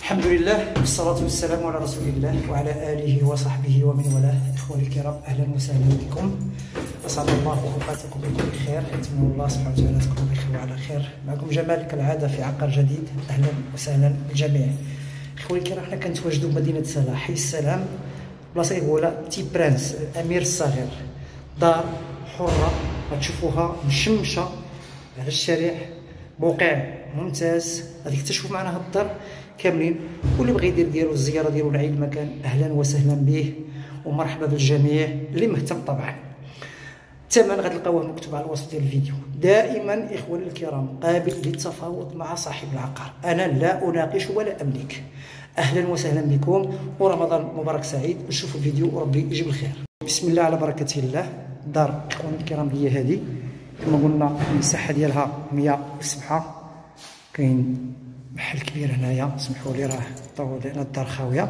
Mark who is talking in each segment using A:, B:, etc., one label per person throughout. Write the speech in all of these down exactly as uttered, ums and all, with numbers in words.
A: الحمد لله والصلاة والسلام على رسول الله وعلى آله وصحبه ومن والاه. إخواني الكرام، أهلا وسهلا بكم. أسعد الله أوقاتكم بكل خير، أتمنى الله سبحانه وتعالى تكونوا بخير وعلى خير. معكم جمال كالعادة في عقار جديد. أهلا وسهلا بالجميع. إخواني الكرام، حنا كنتواجدوا بمدينة سلا، حي السلام، بلاصة يقولها تي برانس الأمير الصغير. دار حرة غتشوفوها مشمشة على الشارع، موقع ممتاز. غادي تكتشفوا معنا هاد الدار كاملين، واللي بغى يدير ديالو الزياره ديالو لعين المكان اهلا وسهلا به ومرحبا بالجميع اللي مهتم. طبعا الثمن غتلقاوه مكتوب على الوسط ديال الفيديو. دائما اخواني الكرام قابل للتفاوض مع صاحب العقار، انا لا اناقش ولا املك. اهلا وسهلا بكم ورمضان مبارك سعيد. نشوفوا الفيديو وربي يجيب الخير. بسم الله على بركه الله. الدار اخواني الكرام هي هذه، كما قلنا المساحه ديالها مية وسبعة. كاين محل كبير هنايا، سمحوا لي راه طول لنا الدار خاويه.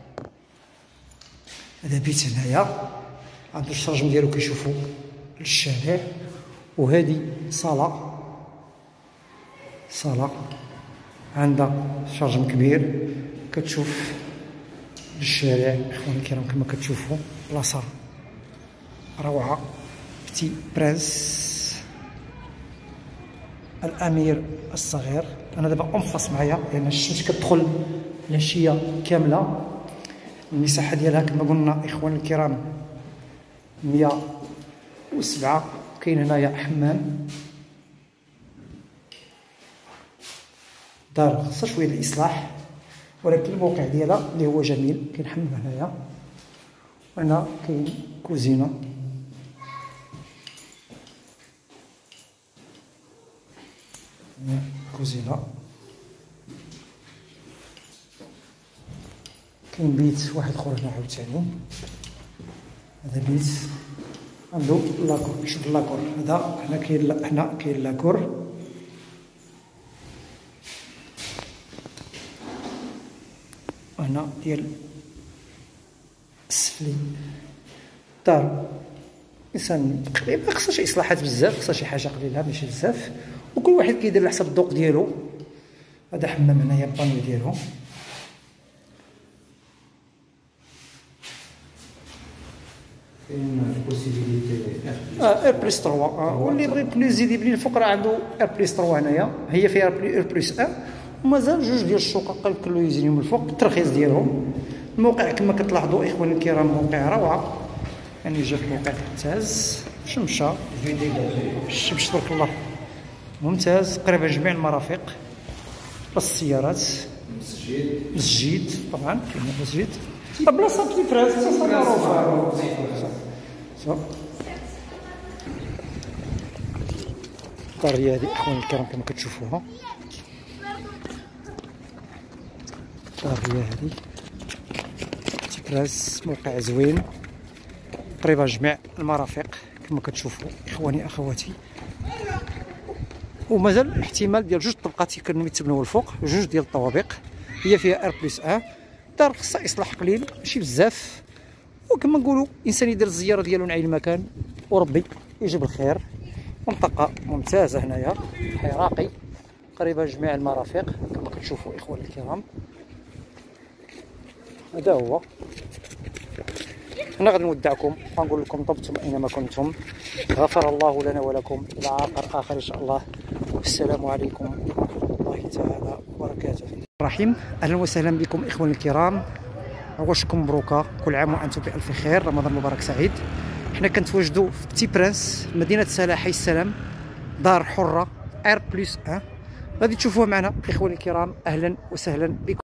A: هذا بيت هنايا عنده الشرجم ديالو كيشوفوا للشارع، وهذه صاله صاله عندها شرجم كبير كتشوف للشارع. اخواني الكرام كما كتشوفوا بلاصه روعه. بتي برانس الامير الصغير. انا دابا انفص معايا لان الشمس كتدخل العشيه كامله. المساحه ديالها كما قلنا اخواني الكرام مية وسبعة. كاين هنايا حمام. دار خصها شويه الاصلاح، ولكن الموقع ديالها اللي هو جميل. كاين حمام هنايا، وهنا كاين كوزينه. كوزينه. كاين بيت واحد اخر هنا عاوتاني. هذا بيت عنده لاكور. شوف لاكور هذا، هنا كاين هنا كاين لاكور. هنا ديال السفلي. دار انسان تقريبا خصها شي اصلاحات بزاف، خصها شي حاجه قليله ماشي بزاف، وكل واحد كيدير على حسب الذوق ديالو. هذا حمام هنايا البانيو ديالو.
B: كاين بوسيبيليتي
A: اه ار بلس ثلاثة. آه. واللي بغى يبني يزيد يبني الفوق راه عنده ار بلس ثلاثة هنايا. هي فيها ار بلس واحد، ومازال جوج ديال الشقق قال كله يزيدوا من الفوق بالترخيص ديالهم. الموقع كما كتلاحظوا اخواني الكرام موقع روعه، يعني جا في موقع ممتاز. شمشه الشمس تبارك الله ممتاز، قريبه جميع المرافق، بلاصه السيارات،
B: مسجد
A: مسجد طبعا كاين مسجد. بلاصه بتي فرانس معروفه. الدار هي هذه اخواني الكرام كما كتشوفوها. الدار هي هذه بتي فرانس، موقع زوين، قريبه جميع المرافق كما كتشوفوا اخواني اخواتي. ومازال احتمال ديال جوج طبقات يكونوا يتبنوا الفوق، جوج ديال الطوابق. هي فيها ار بلس واحد. دار خصها اصلاح قليل ماشي بزاف، وكما نقولوا الانسان يدير الزياره ديالو لعين المكان وربي يجيب الخير. منطقه ممتازه هنايا، حي راقي، قريبه جميع المرافق كما كتشوفوا اخواني الكرام. هذا هو. انا غادي نودعكم ونقول لكم طبتم اينما كنتم. غفر الله لنا ولكم. الى عقار اخر ان شاء الله، والسلام عليكم ورحمه الله تعالى وبركاته. الرحيم. اهلا وسهلا بكم اخواني الكرام، عواشكم مبروكه، كل عام وانتم بالف خير، رمضان مبارك سعيد. حنا كنتواجدوا في تي برانس مدينه سلا، حي السلام، دار حره ار بلس واحد. غادي تشوفوها معنا اخواني الكرام. اهلا وسهلا بكم.